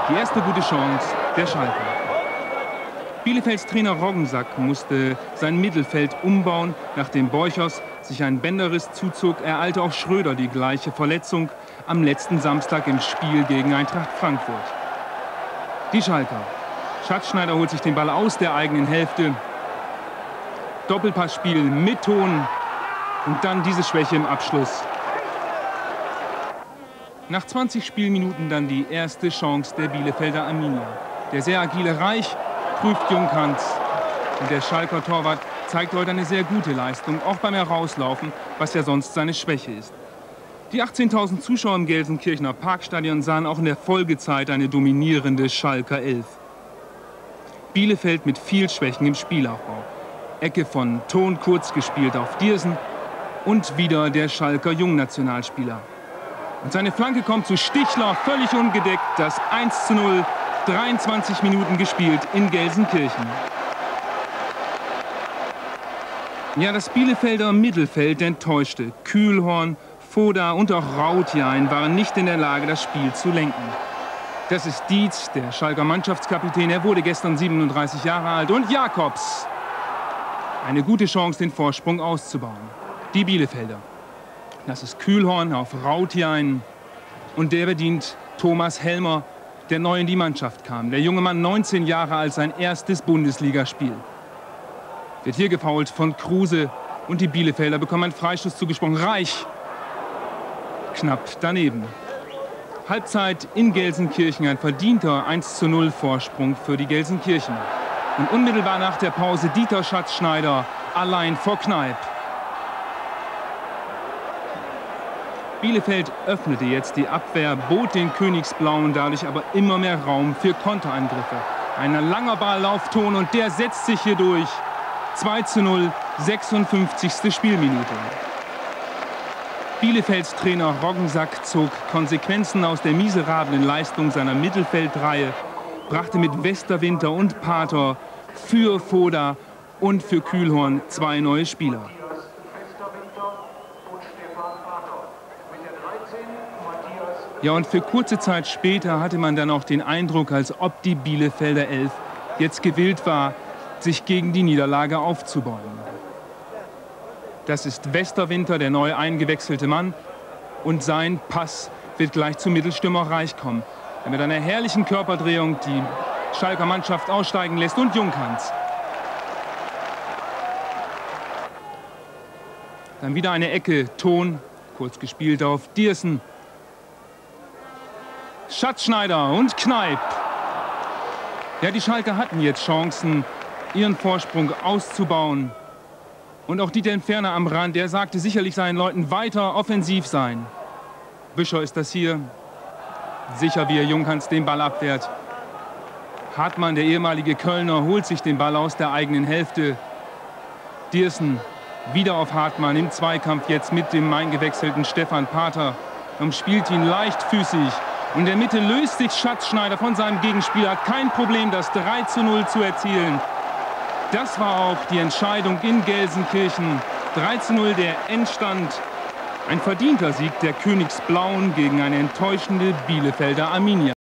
Die erste gute Chance der Schalker. Bielefelds Trainer Roggensack musste sein Mittelfeld umbauen, nachdem Borchers sich einen Bänderriss zuzog, ereilte auch Schröder die gleiche Verletzung am letzten Samstag im Spiel gegen Eintracht Frankfurt. Die Schalker. Schatzschneider holt sich den Ball aus der eigenen Hälfte. Doppelpassspiel mit Ton und dann diese Schwäche im Abschluss. Nach 20 Spielminuten dann die erste Chance der Bielefelder Arminia. Der sehr agile Reich prüft Junghans. Und der Schalker Torwart zeigt heute eine sehr gute Leistung, auch beim Herauslaufen, was ja sonst seine Schwäche ist. Die 18.000 Zuschauer im Gelsenkirchener Parkstadion sahen auch in der Folgezeit eine dominierende Schalker 11. Bielefeld mit viel Schwächen im Spielaufbau. Ecke von Ton kurz gespielt auf Diersen und wieder der Schalker Jungnationalspieler. Und seine Flanke kommt zu Stichler, völlig ungedeckt, das 1:0, 23 Minuten gespielt in Gelsenkirchen. Ja, das Bielefelder Mittelfeld enttäuschte. Kühlhorn, Foda und auch Rautjain waren nicht in der Lage, das Spiel zu lenken. Das ist Dietz, der Schalker Mannschaftskapitän. Er wurde gestern 37 Jahre alt. Und Jakobs. Eine gute Chance, den Vorsprung auszubauen. Die Bielefelder. Das ist Kühlhorn auf Rautjain. Und der bedient Thomas Helmer, der neu in die Mannschaft kam. Der junge Mann, 19 Jahre alt, sein erstes Bundesligaspiel. Wird hier gefoult von Kruse. Und die Bielefelder bekommen einen Freistoß zugesprochen. Reich. Knapp daneben. Halbzeit in Gelsenkirchen, ein verdienter 1:0 Vorsprung für die Gelsenkirchener. Und unmittelbar nach der Pause Dieter Schatzschneider allein vor Kneip. Bielefeld öffnete jetzt die Abwehr, bot den Königsblauen dadurch aber immer mehr Raum für Konterangriffe. Ein langer Ball auf Ton und der setzt sich hier durch. 2:0, 56. Spielminute. Bielefelds Trainer Roggensack zog Konsequenzen aus der miserablen Leistung seiner Mittelfeldreihe, brachte mit Westerwinter und Pater für Foda und für Kühlhorn zwei neue Spieler. Ja, und für kurze Zeit später hatte man dann auch den Eindruck, als ob die Bielefelder 11 jetzt gewillt war, sich gegen die Niederlage aufzubäumen. Das ist Westerwinter, der neu eingewechselte Mann. Und sein Pass wird gleich zum Mittelstürmer Reich kommen, der mit einer herrlichen Körperdrehung die Schalker Mannschaft aussteigen lässt. Und Junghans. Dann wieder eine Ecke, Ton, kurz gespielt auf Diersen. Schatzschneider und Kneip. Ja, die Schalker hatten jetzt Chancen, ihren Vorsprung auszubauen. Und auch Dieter Entferner am Rand, der sagte sicherlich seinen Leuten, weiter offensiv sein. Büscher ist das hier. Sicher, wie er Junghans den Ball abwehrt. Hartmann, der ehemalige Kölner, holt sich den Ball aus der eigenen Hälfte. Diersen wieder auf Hartmann im Zweikampf jetzt mit dem eingewechselten Stefan Pater. Umspielt ihn leichtfüßig. Und in der Mitte löst sich Schatzschneider von seinem Gegenspieler. Hat kein Problem, das 3:0 zu erzielen. Das war auch die Entscheidung in Gelsenkirchen. 3:0 der Endstand. Ein verdienter Sieg der Königsblauen gegen eine enttäuschende Bielefelder Arminia.